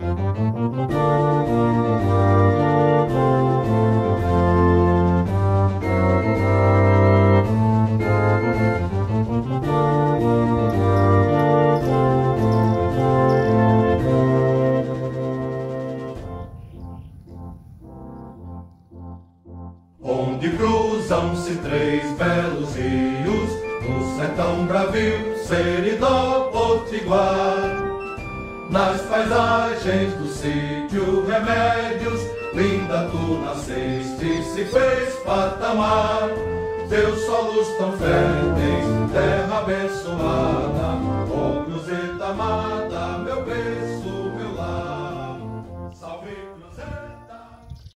Onde cruzam-se três belos rios, no sertão bravio, Seridó, Potiguar. Nas paisagens do sítio Remédios, linda tu nasceste, se fez patamar. Teus solos tão férteis, terra abençoada.